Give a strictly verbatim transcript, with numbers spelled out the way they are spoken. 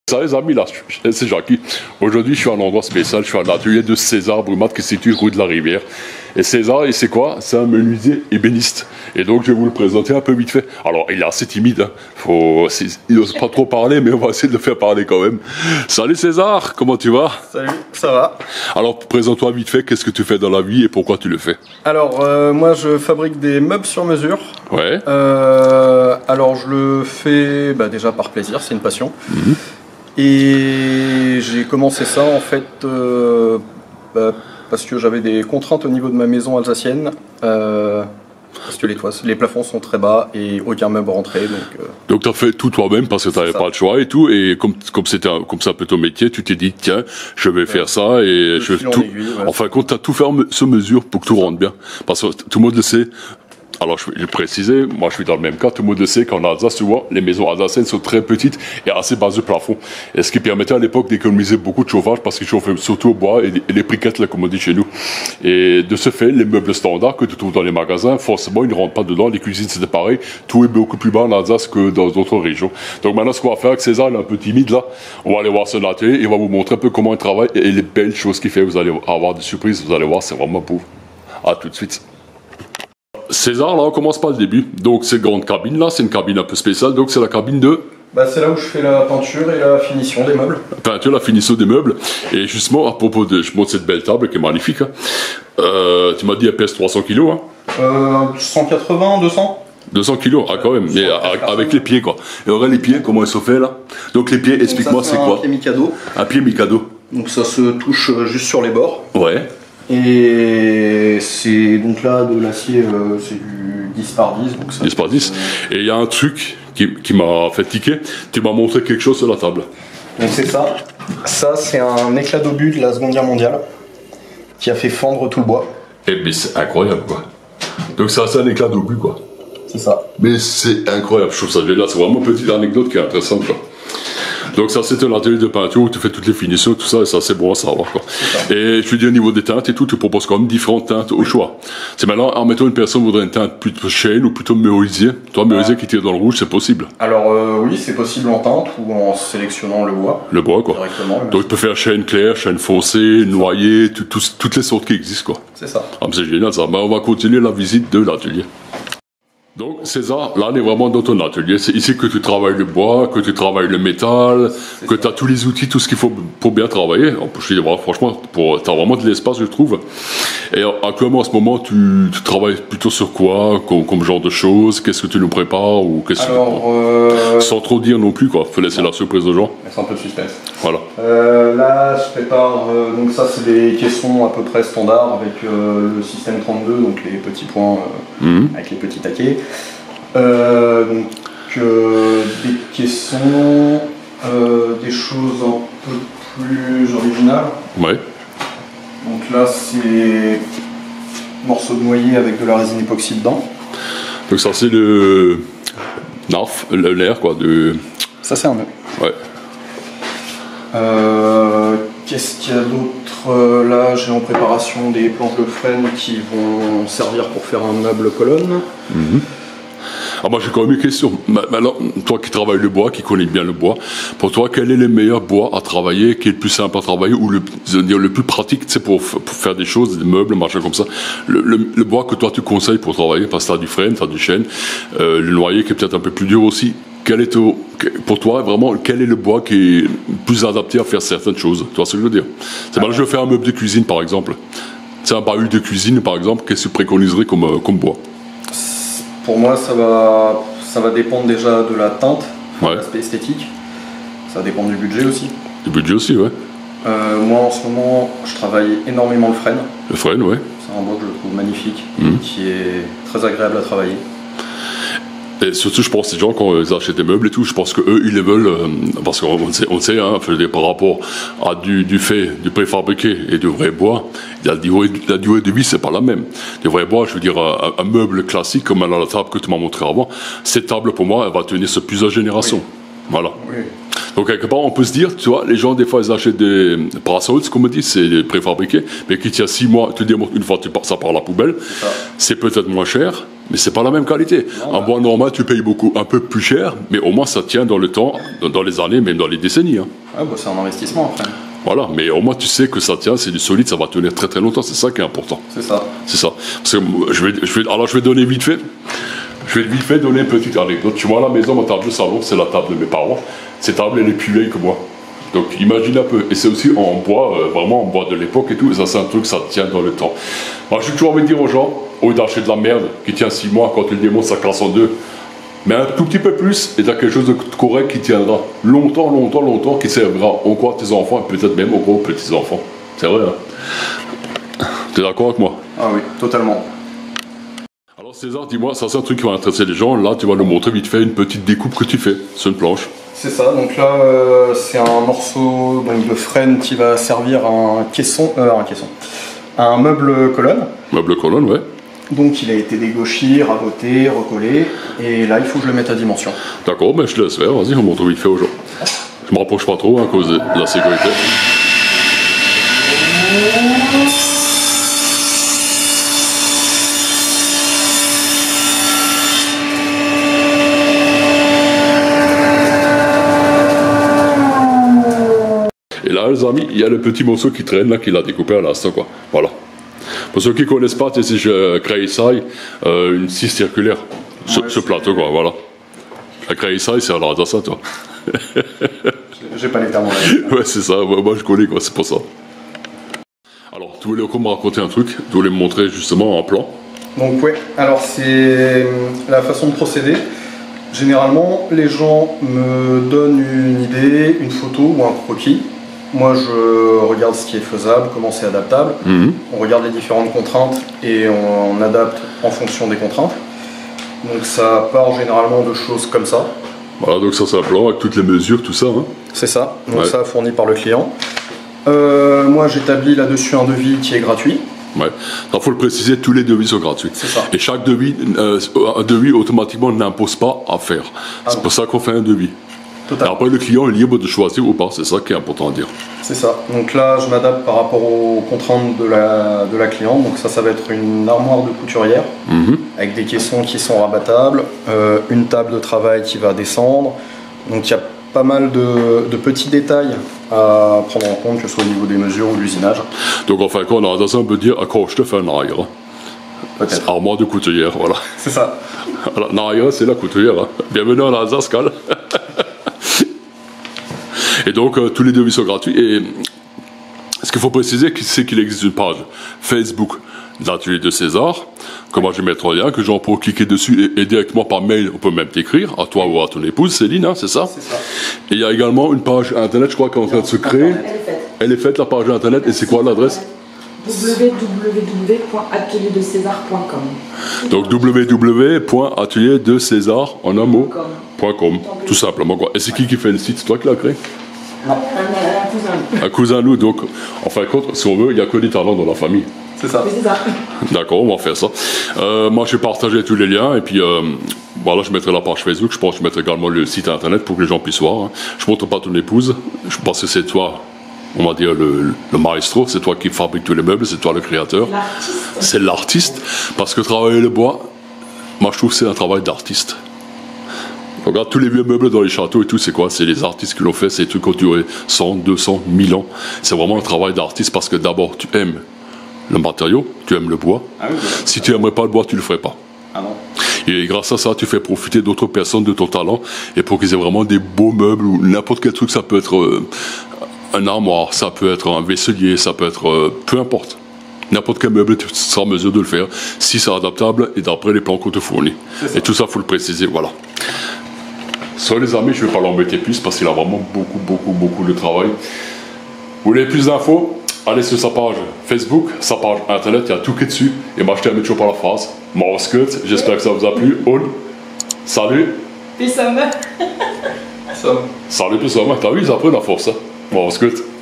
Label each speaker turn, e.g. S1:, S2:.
S1: Ça les amis, là, c'est Jackie. Aujourd'hui, je suis à un endroit spécial, je suis à l'atelier de César Brumat qui se situe rue de la Rivière. Et César, il c'est quoi? C'est un menuisier ébéniste. Et donc, je vais vous le présenter un peu vite fait. Alors, il est assez timide, hein. Faut, il n'ose pas trop parler, mais on va essayer de le faire parler quand même. Salut César, comment tu vas?
S2: Salut, ça va.
S1: Alors, présente-toi vite fait, qu'est-ce que tu fais dans la vie et pourquoi tu le fais?
S2: Alors, euh, moi, je fabrique des meubles sur mesure.
S1: Ouais.
S2: Euh, alors, je le fais bah, déjà par plaisir, c'est une passion. Mmh. Et j'ai commencé ça en fait euh, bah, parce que j'avais des contraintes au niveau de ma maison alsacienne. Euh, parce que les toits, les plafonds sont très bas et aucun meuble rentrait. Donc, euh,
S1: donc tu as fait tout toi-même parce que tu n'avais pas le choix et tout. Et comme comme c'était comme ça un peu ton métier, tu t'es dit tiens, je vais ouais. faire ça et je vais tout. En, aiguille, ouais. en fin de compte, tu as tout fait sur mesure pour que tout rentre bien. Parce que tout le monde le sait. Alors, je vais préciser, moi je suis dans le même cas, tout le monde le sait qu'en Alsace, tu vois, les maisons alsaciennes sont très petites et assez basses de plafond. Et ce qui permettait à l'époque d'économiser beaucoup de chauffage parce qu'ils chauffaient surtout au bois et les briquettes, là, comme on dit chez nous. Et de ce fait, les meubles standards que tu trouves dans les magasins, forcément, ils ne rentrent pas dedans. Les cuisines, c'était pareil. Tout est beaucoup plus bas en Alsace que dans d'autres régions. Donc maintenant, ce qu'on va faire avec César, il est un peu timide là. On va aller voir son atelier et il va vous montrer un peu comment il travaille et les belles choses qu'il fait. Vous allez avoir des surprises, vous allez voir, c'est vraiment beau. À tout de suite. César, là, on commence par le début. Donc, cette grande cabine, là, c'est une cabine un peu spéciale. Donc, c'est la cabine de...
S2: Bah, c'est là où je fais la peinture et la finition des meubles.
S1: La peinture, la finition des meubles. Et justement, à propos de... Je montre cette belle table qui est magnifique. Hein. Euh, tu m'as dit, elle pèse trois cents kilos. Hein.
S2: Euh, cent quatre-vingts, deux cents.
S1: deux cents kilos, ah quand même, mais avec les pieds, quoi. Et regarde les pieds, comment ils sont faits, là. Donc, les pieds, explique-moi, c'est quoi?
S2: Un pied Mikado.
S1: Un pied Mikado.
S2: Donc, ça se touche juste sur les bords.
S1: Ouais.
S2: Et c'est donc là de l'acier, euh, c'est du dix par dix. Donc ça,
S1: dix par dix. Euh... Et il y a un truc qui, qui m'a fait tiquer. Tu m'as montré quelque chose sur la table.
S2: Donc c'est ça. Ça, c'est un éclat d'obus de la Seconde Guerre mondiale qui a fait fendre tout le bois.
S1: Et mais c'est incroyable, quoi. Donc ça, c'est un éclat d'obus, quoi.
S2: C'est ça.
S1: Mais c'est incroyable, je trouve ça génial. C'est vraiment une petite anecdote qui est intéressante, quoi. Donc ça, c'est un atelier de peinture où tu fais toutes les finitions, tout ça, et ça, c'est bon à savoir, quoi. Et je veux dire, au niveau des teintes et tout, tu proposes quand même différentes teintes au choix. C'est maintenant, en mettant une personne voudrait une teinte plutôt chêne ou plutôt merisier. Toi, merisier qui tire dans le rouge, c'est possible.
S2: Alors euh, oui, c'est possible en teinte ou en sélectionnant le bois.
S1: Le bois, quoi.
S2: Directement.
S1: Donc tu peux faire chêne clair, chêne foncé, noyer, tout, tout, toutes les sortes qui existent, quoi.
S2: C'est ça.
S1: Ah, c'est génial, ça. Mais on va continuer la visite de l'atelier. Donc César, là on est vraiment dans ton atelier, c'est ici que tu travailles le bois, que tu travailles le métal, que tu as tous les outils, tout ce qu'il faut pour bien travailler. Je dis, franchement, tu as vraiment de l'espace, je trouve. Et actuellement, en ce moment, tu, tu travailles plutôt sur quoi, comme, comme genre de choses? Qu'est-ce que tu nous prépares ou qu'est-ce
S2: Alors, euh...
S1: sans trop dire non plus, quoi. Faut laisser la surprise aux gens.
S2: C'est un peu de suspense.
S1: Voilà.
S2: Euh, là, je prépare, euh, donc ça c'est des caissons à peu près standards avec euh, le système trente-deux, donc les petits points euh, mmh. avec les petits taquets. Euh, donc euh, des caissons, euh, des choses un peu plus originales.
S1: Ouais.
S2: Donc là c'est morceau de noyer avec de la résine époxy dedans.
S1: Donc ça c'est le narf, l'air quoi de.
S2: Ça c'est un nœud.
S1: Ouais.
S2: Euh, Qu'est-ce qu'il y a d'autre? Là j'ai en préparation des planches de frêne qui vont servir pour faire un meuble colonne.
S1: Mmh. Ah, moi j'ai quand même une question. Alors, toi qui travailles le bois, qui connais bien le bois, pour toi, quel est le meilleur bois à travailler, qui est le plus simple à travailler, ou le, dire, le plus pratique, tu sais, pour, pour faire des choses, des meubles, machin comme ça? Le, le, le bois que toi tu conseilles pour travailler, parce que tu as du frêne, tu as du chêne, euh, le noyer qui est peut-être un peu plus dur aussi. Quel est ton, pour toi, vraiment, quel est le bois qui est plus adapté à faire certaines choses? Tu vois ce que je veux dire? C'est ah. Mal, je veux faire un meuble de cuisine, par exemple. C'est un bahut de cuisine, par exemple, qu'est-ce que tu préconiserais comme, comme bois?
S2: Pour moi, ça va, ça va dépendre déjà de la teinte,
S1: ouais.
S2: de l'aspect esthétique. Ça dépend du budget aussi.
S1: Du budget aussi, ouais.
S2: Euh, moi, en ce moment, je travaille énormément le frêne.
S1: Le frêne, ouais.
S2: C'est un bois que je trouve magnifique,
S1: mmh.
S2: qui est très agréable à travailler.
S1: Et surtout, je pense, les gens, quand ils achètent des meubles et tout, je pense qu'eux, ils les veulent, euh, parce qu'on sait, on sait hein, par rapport à du, du fait, du préfabriqué et du vrai bois, la durée, la durée de vie, c'est pas la même. Du vrai bois, je veux dire, un, un meuble classique, comme la table que tu m'as montré avant, cette table, pour moi, elle va tenir sur plusieurs générations. Oui. Voilà. Oui. Donc, quelque part, on peut se dire, tu vois, les gens, des fois, ils achètent des parasols, comme on dit, c'est des préfabriqués, mais qui tient six mois, tu dis, une fois, tu pars, ça part à la poubelle, c'est peut-être moins cher, mais c'est pas la même qualité. Non, en bah. bois normal, tu payes beaucoup, un peu plus cher, mais au moins ça tient dans le temps, dans les années, même dans les décennies. Hein.
S2: Ah bah, c'est un investissement après.
S1: Voilà, mais au moins tu sais que ça tient, c'est du solide, ça va tenir très très longtemps, c'est ça qui est important.
S2: C'est ça.
S1: C'est ça. Parce que je vais, je vais, alors je vais donner vite fait, je vais vite fait donner une petite anecdote. Tu vois, à la maison, ma table de salon, c'est la table de mes parents. Cette table, elle est plus vieille que moi. Donc imagine un peu, et c'est aussi en bois, euh, vraiment en bois de l'époque et tout, et ça c'est un truc, ça tient dans le temps. Alors j'ai toujours envie de dire aux gens, au lieu d'acheter de la merde qui tient six mois, quand tu le démontes ça casse en deux, mais un tout petit peu plus, et t'as quelque chose de correct qui tiendra longtemps, longtemps, longtemps, qui servira encore à tes enfants, et peut-être même encore aux petits-enfants. C'est vrai, hein? T'es d'accord avec moi?
S2: Ah oui, totalement.
S1: Alors César, dis-moi, ça c'est un truc qui va intéresser les gens, là tu vas nous montrer vite fait une petite découpe que tu fais sur une planche.
S2: C'est ça, donc là euh, c'est un morceau donc, de frêne qui va servir à un caisson, euh, un caisson, à un meuble colonne.
S1: Meuble colonne, ouais.
S2: Donc il a été dégauchi, raboté, recollé, et là il faut que je le mette à dimension.
S1: D'accord, ben je te laisse faire, vas-y, on montre vite fait aux gens. Je me rapproche pas trop hein, à cause de la sécurité. Et là, les amis, il y a le petit morceau qui traîne là, qu'il a découpé à l'instant, quoi. Voilà. Pour ceux qui ne connaissent pas, c'est je crée ça, euh, une scie circulaire, ce, ouais, ce plateau, quoi, voilà. La crée ça, c'est à l'art de ça, toi.
S2: J'ai pas les termes en live.
S1: Ouais, c'est ça, moi, moi je connais, quoi, c'est pour ça. Alors, tu voulais encore me raconter un truc, tu voulais me montrer justement un plan.
S2: Donc, ouais, alors c'est la façon de procéder. Généralement, les gens me donnent une idée, une photo ou un croquis. Moi, je regarde ce qui est faisable, comment c'est adaptable. Mmh. On regarde les différentes contraintes et on, on adapte en fonction des contraintes. Donc ça part généralement de choses comme ça.
S1: Voilà, donc ça c'est un plan avec toutes les mesures, tout ça. Hein.
S2: C'est ça, donc ouais. Ça fourni par le client. Euh, moi, j'établis là-dessus un devis qui est gratuit.
S1: Ouais. Il faut le préciser, tous les devis sont gratuits.
S2: C'est ça.
S1: Et chaque devis, euh, un devis automatiquement n'impose pas à faire. Ah c'est bon. Pour ça qu'on fait un devis. Et après, le client est libre de choisir ou pas, c'est ça qui est important à dire.
S2: C'est ça. Donc là, je m'adapte par rapport aux contraintes de la, de la cliente. Donc ça, ça va être une armoire de couturière mmh. avec des caissons qui sont rabattables, euh, une table de travail qui va descendre. Donc il y a pas mal de, de petits détails à prendre en compte, que ce soit au niveau des mesures ou de l'usinage.
S1: Donc enfin, quand on a ça, on peut dire, quand je te fais un arrière.
S2: Peut-être.
S1: Armoire de couturière, voilà.
S2: C'est ça.
S1: Voilà, l'arrière, c'est la couturière. Hein. Bienvenue en Alsace, Cal. Et donc, euh, tous les devis sont gratuits. Et ce qu'il faut préciser, c'est qu'il existe une page Facebook d'Atelier de César. Comment je vais mettre un lien, que j'en peux cliquer dessus et, et directement par mail, on peut même t'écrire, à toi ou à ton épouse, Céline, hein, c'est ça?
S2: C'est ça.
S1: Et il y a également une page internet, je crois, qui est en train de se créer. Elle est faite. Elle est faite, la page internet. Et c'est quoi l'adresse?
S3: w w w point atelier de césar point com.
S1: Donc w w w point atelier de césar en un mot point com, tout simplement quoi. Et c'est qui qui fait le site? C'est toi qui l'as créé?
S3: Non, un, un cousin.
S1: Un cousin nous, donc en fin de compte, si on veut, il n'y a que des talents dans la famille.
S2: C'est ça.
S3: C'est ça.
S1: D'accord, on va faire ça. Euh, moi, je vais partager tous les liens et puis euh, voilà, je mettrai la page Facebook. Je pense que je mettrai également le site internet pour que les gens puissent voir. Hein. Je ne montre pas ton épouse. Je pense que c'est toi. On va dire le, le maestro, c'est toi qui fabrique tous les meubles, c'est toi le créateur.
S3: L'artiste.
S1: C'est l'artiste, parce que travailler le bois, moi je trouve que c'est un travail d'artiste. Regarde tous les vieux meubles dans les châteaux et tout, c'est quoi? C'est les artistes qui l'ont fait, c'est des trucs qui ont duré cent, deux cents, mille ans. C'est vraiment un travail d'artiste parce que d'abord tu aimes le matériau, tu aimes le bois. Ah oui, si tu n'aimerais pas le bois, tu ne le ferais pas.
S2: Ah non.
S1: Et grâce à ça, tu fais profiter d'autres personnes de ton talent et pour qu'ils aient vraiment des beaux meubles ou n'importe quel truc, ça peut être... Euh, un armoire, ça peut être un vaisselier, ça peut être... Euh, peu importe. N'importe quel meuble, tu seras en mesure de le faire si c'est adaptable et d'après les plans qu'on te fournit. Et tout ça, il faut le préciser, voilà. Sur les amis, je ne vais pas l'embêter plus parce qu'il a vraiment beaucoup, beaucoup, beaucoup de travail. Vous voulez plus d'infos? Allez sur sa page Facebook, sa page internet, il y a tout qui est dessus. Et moi, je termine toujours par la phrase. Morskut, j'espère que ça vous a plu. On, salut.
S3: Peace.
S2: Salut,
S1: Salut, peace. T'as vu, ils apprennent à force, hein. Morskut.